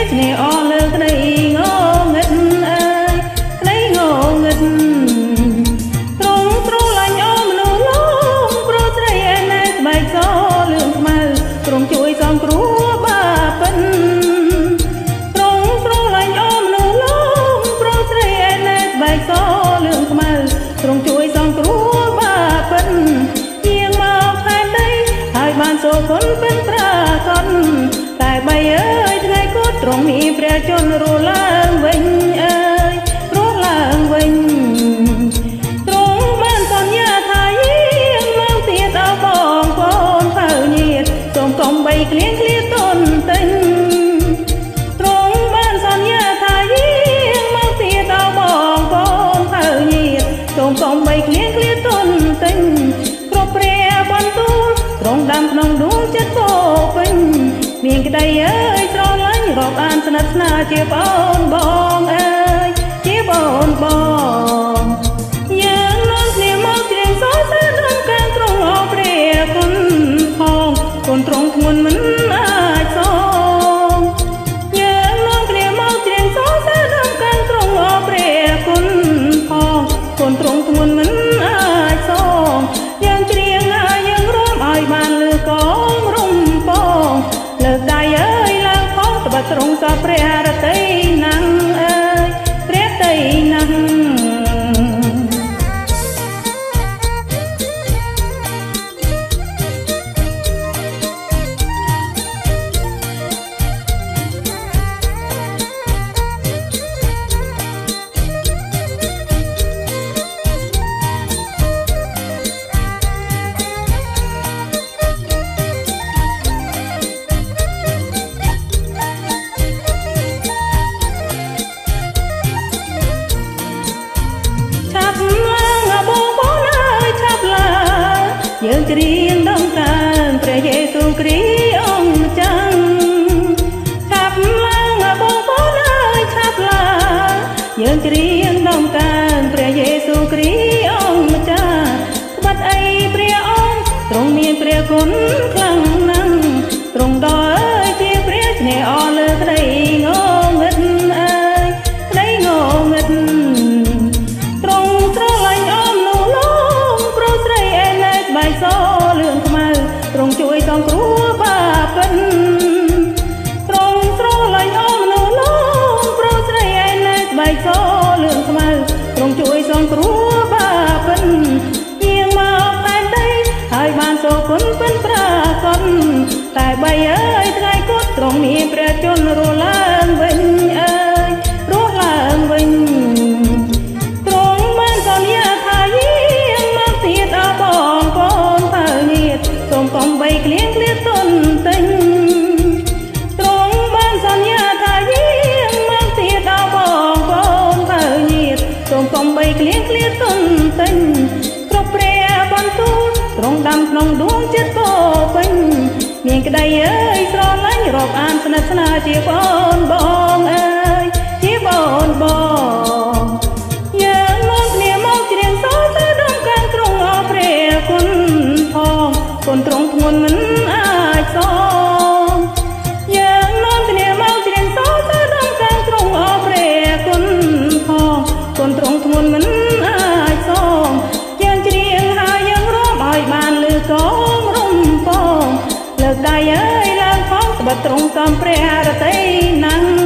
ស្នេហ៍អស់លើក្តីងងឹតអើយក្តីងងឹតត្រង់ស្រឡាញ់អូមនុស្សលងព្រោះស្រីឯណែស្បែកសលឿងខ្មៅទ្រង់ជួយសងគ្រោះបាបិនត្រង់ស្រឡាញ់អូមនុស្សលងព្រោះស្រីឯណែស្បែកសលឿងខ្មៅទ្រង់ជួយសងគ្រោះបាបិនយាងមកផែនដីហើយបានសូគុណពេញប្រាកដតែបីអើយថ្ងៃគត់ទ្រង់មានព្រះជន្មរស់ឡើងវិញអើយរស់ឡើងវិញទ្រង់បានសន្យាថាយាងមកទៀតដល់បងប្អូនភៅញាតិសូមកុំបីក្លៀងឃ្លាតនទិញទ្រង់បានសន្យាថាយាងមកទៀតដល់បងប្អូនភៅញាតិសូមកុំបីក្លៀងឃ្លាតនទិញគ្រប់ព្រះបន្ទូលទ្រង់ដាំក្នុងដួងចិត្តពោពេញមានក្តីអើយស្រឡាញ់រាប់អានស្និទ្ធស្នាលជាប្អូនបងអើយជាប្អូនបងយើងនាំគ្នាមកច្រៀងសរសើរដល់ការទ្រង់អរព្រះគុណផងគុណទ្រង់ធ្ងន់មិនអាចសងយើងនាំគ្នាមកច្រៀងសរសើរដល់ការទ្រង់អរព្រះគុណផងគុណទ្រង់ធ្ងន់មិនអាចសងយើងច្រៀងហើយយើងរួមឲ្យបានលឺកងរំពងលើកដៃអើយឡើងផងត្បិតទ្រង់សពព្រះរតីណាំងអើយព្រះតីណាំងយើងច្រៀងដំណើរព្រះយេស៊ូវគ្រីស្ទអង្គម្ចាស់ឆាប់ឡើងបងប្អូនអើយឆាប់ឡើងយើងច្រៀងដំណើរព្រះយេស៊ូវគ្រីស្ទអង្គម្ចាស់ត្បិតអីព្រះអង្គទ្រង់មានព្រះគុណខ្លាំងណាស់ទ្រង់ដល់អើយជាព្រះស្នេហ៍អស់លើក្តីងងឹតអើយក្តីងងឹតទ្រង់ស្រឡាញ់អូមនុស្សលងព្រោះស្រីឯណែស្បែកសលឿងខ្មៅទ្រង់ជួយសងគ្រោះបាបិនទ្រង់ស្រឡាញ់អូមនុស្សលងព្រោះស្រីឯណែស្បែកសលឿងខ្មៅទ្រង់ជួយសងគ្រោះបាបិនយាងមកផែនដីហើយបានសូគុណពេញប្រាកដតែបីអើយថ្ងៃគត់ទ្រង់មានព្រះជន្មរស់ឡើងវិញអើយរស់ឡើងវិញទ្រង់បានសន្យាថាយាងមកទៀតដល់បងប្អូនភៅញាតិសូមកុំបីក្លៀងឃ្លាតទន់ទិញទ្រង់បានសន្យាថាយាងមកទៀតដល់បងប្អូនភៅញាតិសូមកុំបីក្លៀងឃ្លាតទន់ទិញគ្រប់ព្រះបន្ទូលទ្រង់ដាំក្នុងដួងចិត្តពោពេញមានក្តីអើយស្រឡាញ់រាប់អានស្និទ្ធស្នាលជាប្អូនបងអើយជាប្អូនបងយើងនាំគ្នាមកច្រៀងសរសើរដល់ការទ្រង់អរព្រះគុណផងគុណទ្រង់ធ្ងន់មិនអាចសងយើងនាំគ្នាមកច្រៀងសរសើរដល់ការទ្រង់អរព្រះគុណផងគុណទ្រង់ធ្ងន់មិនអាចសងយើងច្រៀងហើយយើងរួមឲ្យបានលឺកងរំពងលើកដៃអើយឡើងផងត្បិតទ្រង់សំព្រះរតីណាំង